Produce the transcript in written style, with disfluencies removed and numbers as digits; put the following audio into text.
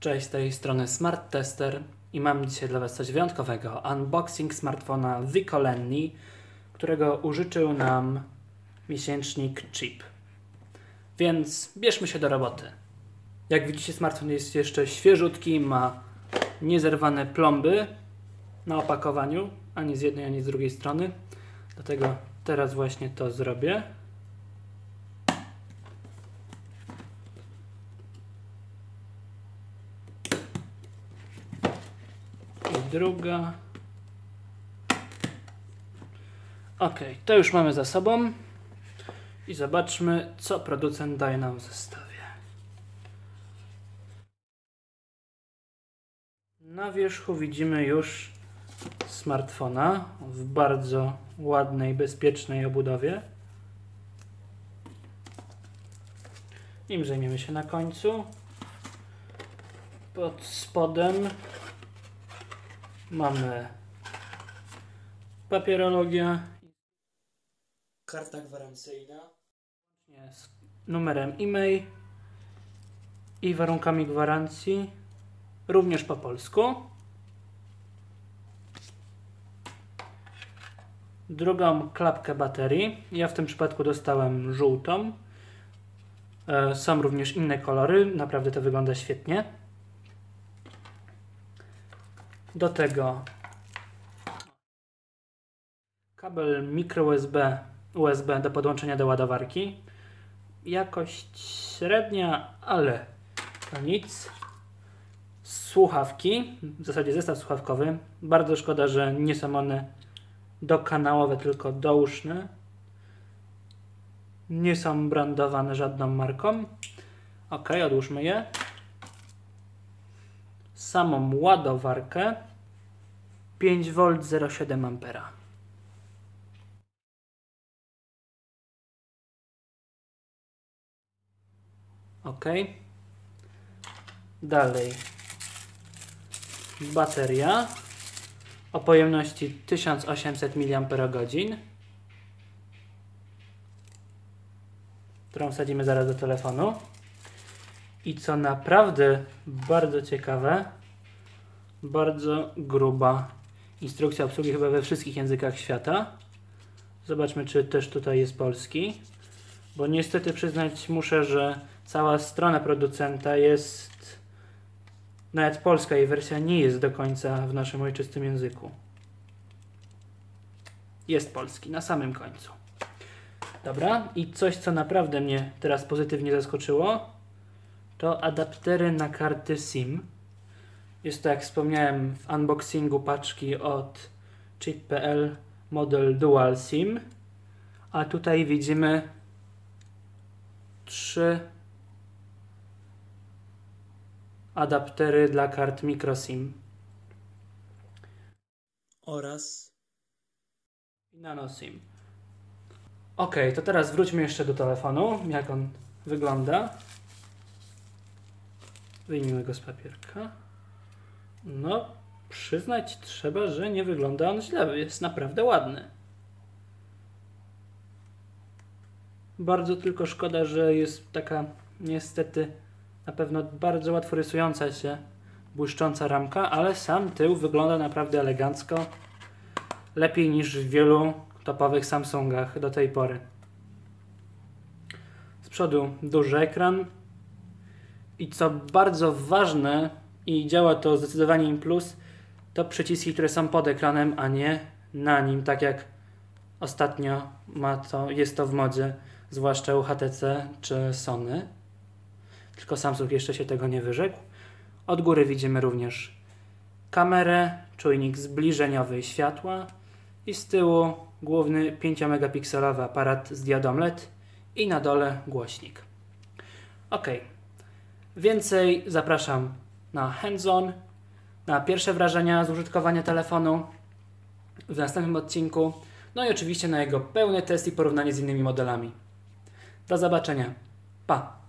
Cześć, z tej strony Smart Tester i mam dzisiaj dla Was coś wyjątkowego. Unboxing smartfona Vico Lenny, którego użyczył nam miesięcznik Chip. Więc bierzmy się do roboty. Jak widzicie, smartfon jest jeszcze świeżutki, ma niezerwane plomby na opakowaniu, ani z jednej, ani z drugiej strony. Dlatego teraz właśnie to zrobię. I druga. Ok, to już mamy za sobą. I zobaczmy, co producent daje nam w zestawie. Na wierzchu widzimy już smartfona w bardzo ładnej, bezpiecznej obudowie. Nim zajmiemy się na końcu. Pod spodem mamy papierologia, karta gwarancyjna z numerem e-mail i warunkami gwarancji, również po polsku. Drugą klapkę baterii. Ja w tym przypadku dostałem żółtą. Są również inne kolory. Naprawdę to wygląda świetnie. Do tego kabel micro USB do podłączenia do ładowarki. Jakość średnia, ale to nic. Słuchawki, w zasadzie zestaw słuchawkowy. Bardzo szkoda, że nie są one dokanałowe, tylko douszne. Nie są brandowane żadną marką. Ok, odłóżmy je. Samą ładowarkę 5V 0,7 A. Ok. Dalej bateria o pojemności 1800 mAh, którą wsadzimy zaraz do telefonu. I co naprawdę bardzo ciekawe, bardzo gruba instrukcja obsługi chyba we wszystkich językach świata. Zobaczmy, czy też tutaj jest polski, bo niestety przyznać muszę, że cała strona producenta jest nawet polska i wersja nie jest do końca w naszym ojczystym języku. Jest polski na samym końcu. Dobra, i coś, co naprawdę mnie teraz pozytywnie zaskoczyło, to adaptery na karty SIM. Jest to, jak wspomniałem w unboxingu, paczki od chip.pl model Dual SIM. A tutaj widzimy 3 adaptery dla kart microSIM oraz nano SIM. Ok, to teraz wróćmy jeszcze do telefonu, jak on wygląda. Wyjmijmy go z papierka. No, przyznać trzeba, że nie wygląda on źle, jest naprawdę ładny. Bardzo tylko szkoda, że jest taka niestety na pewno bardzo łatwo rysująca się błyszcząca ramka, ale sam tył wygląda naprawdę elegancko. Lepiej niż w wielu topowych Samsungach do tej pory. Z przodu duży ekran. I co bardzo ważne, i działa to zdecydowanie im plus, to przyciski, które są pod ekranem, a nie na nim, tak jak ostatnio jest to w modzie, zwłaszcza u HTC czy Sony. Tylko Samsung jeszcze się tego nie wyrzekł. Od góry widzimy również kamerę, czujnik zbliżeniowy światła i z tyłu główny 5-megapikselowy aparat z diodą LED i na dole głośnik. Ok. Więcej zapraszam na hands-on, na pierwsze wrażenia z użytkowania telefonu w następnym odcinku, no i oczywiście na jego pełny test i porównanie z innymi modelami. Do zobaczenia. Pa!